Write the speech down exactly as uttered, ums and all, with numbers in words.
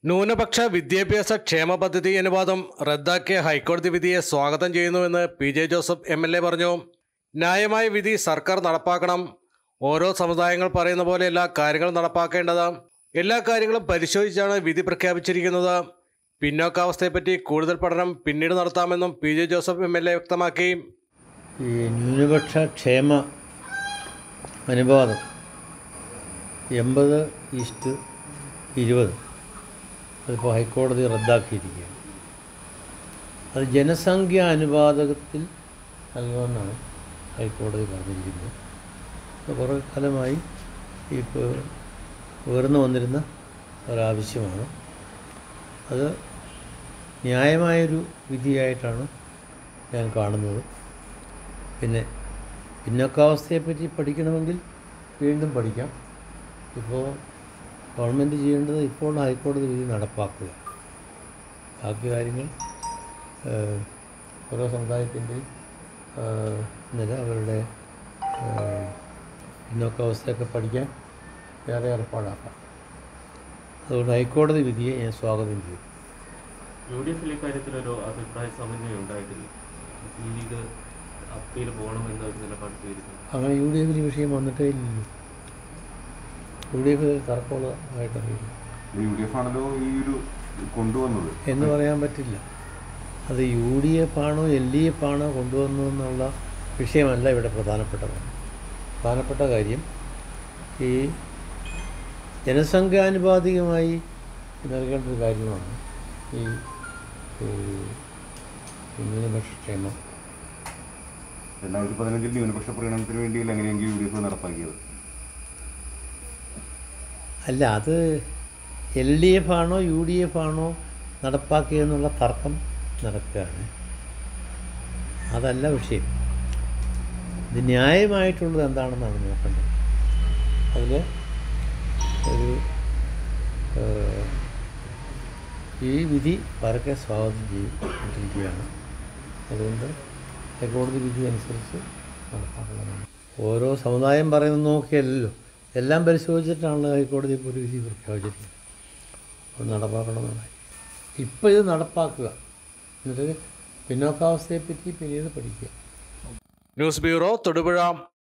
ന്യൂനപക്ഷ വിദ്യാഭ്യാസ ക്ഷേമ പദ്ധതി അനുവാദം റദ്ദാക്കിയ ഹൈക്കോടതി വിധിയെ സ്വാഗതം ചെയ്യുന്നുവെന്ന് P J Joseph M L A പറഞ്ഞു. ന്യായമായ വിധി സർക്കാർ നടപ്പാക്കണം. ഓരോ സമുദായങ്ങൾ പറയുന്ന പോലെയല്ല കാര്യങ്ങൾ നടപ്പാക്കേണ്ടത്. എല്ലാ കാര്യങ്ങളും പരിശോധിച്ചാണ് വിധി പ്രഖ്യാപിച്ചിരിക്കുന്നത്. പിന്നോക്കാവസ്ഥയെപ്പറ്റി കൂടുതൽ പഠനം പിന്നീട് നടത്താമെന്നും P J Joseph M L A വ്യക്തമാക്കി. ഈ ന്യൂനപക്ഷ ക്ഷേമ അനുപാതം എൺപത് ഈസ്റ്റ് ഇരുപത് അതിപ്പോൾ ഹൈക്കോടതി റദ്ദാക്കിയിരിക്കുകയാണ്. അത് ജനസംഖ്യ അനുപാതത്തിൽ നൽകുമെന്നാണ് ഹൈക്കോടതി പറഞ്ഞിരിക്കുന്നത്. അപ്പോൾ കുറേ കാലമായി ഇപ്പോൾ ഉയർന്നു വന്നിരുന്ന ഒരാവശ്യമാണ്. അത് ന്യായമായൊരു വിധിയായിട്ടാണ് ഞാൻ കാണുന്നത്. പിന്നെ പിന്നോക്കാവസ്ഥയെപ്പറ്റി പഠിക്കണമെങ്കിൽ വീണ്ടും പഠിക്കാം. ഇപ്പോൾ ഗവൺമെൻറ് ചെയ്യേണ്ടത് ഇപ്പോൾ ഹൈക്കോടതി വിധി നടപ്പാക്കുക. ബാക്കി കാര്യങ്ങൾ ഓരോ സമുദായത്തിൻ്റെയും നില, അവരുടെ പിന്നോക്കാവസ്ഥയൊക്കെ പഠിക്കാൻ വേറെ ഏർപ്പാടാക്കാം. അതുകൊണ്ട് ഹൈക്കോടതി വിധിയെ ഞാൻ സ്വാഗതം ചെയ്യും. യു ഡി എഫിലെ കാര്യത്തിലൊരു അഭിപ്രായ സമന്വയം ഉണ്ടായിട്ടില്ല. ഈ ലീഗ് അപ്പീൽ പോകണമെന്ന നിലപാട് സ്വീകരിക്കുന്നു. അങ്ങനെ യു ഡി എഫിൽ വിഷയം വന്നിട്ടേ ഇല്ലല്ലോ. യു ഡി എഫ് തർക്കമുള്ളതായിട്ടറിയില്ല. യു ഡി എഫ് ആണല്ലോ ഈ ഒരു കൊണ്ടുവന്നത് എന്ന് പറയാൻ പറ്റില്ല. അത് യു ഡി എഫ് ആണോ എൽ ഡി എഫ് ആണോ കൊണ്ടുവന്നതെന്നുള്ള വിഷയമല്ല ഇവിടെ പ്രധാനപ്പെട്ടത്. പ്രധാനപ്പെട്ട കാര്യം ഈ ജനസംഖ്യാനുപാതികമായി നൽകേണ്ട ഒരു കാര്യമാണ് ഈ ന്യൂനപക്ഷ ക്ഷേമം. രണ്ടായിരത്തി പതിനഞ്ചിൽ ന്യൂനപക്ഷ പ്രീണനത്തിന് വേണ്ടിയില്ല എങ്ങനെയെങ്കിലും യു ഡി എഫ് നടപ്പാക്കിയത്. അല്ല, അത് എൽ ഡി എഫ് ആണോ യു ഡി എഫ് ആണോ നടപ്പാക്കിയെന്നുള്ള തർക്കം നടക്കുകയാണ്. അതല്ല വിഷയം. ഇത് ന്യായമായിട്ടുള്ളത് എന്താണെന്നാണ് നോക്കേണ്ടത്. അതിൽ ഒരു ഈ വിധി പരക്കെ സ്വാഗതം ചെയ്തിരിക്കുകയാണ്. അതുകൊണ്ട് ഹൈക്കോടതി വിധി അനുസരിച്ച് നടപ്പാക്കണമെന്നാണ്. ഓരോ സമുദായം പറയുന്നത് നോക്കിയല്ലോ, എല്ലാം പരിശോധിച്ചിട്ടാണ് ഹൈക്കോടതി ഇപ്പോൾ ഒരു വിധി പ്രഖ്യാപിച്ചിട്ടുള്ളത്. അപ്പോൾ നടപ്പാക്കണമെന്നാണ്. ഇപ്പോൾ ഇത് നടപ്പാക്കുക, എന്നിട്ട് പിന്നോക്കാവസ്ഥയെപ്പറ്റി പിന്നീട് പഠിക്കുക. News bureau, Thodupuzha.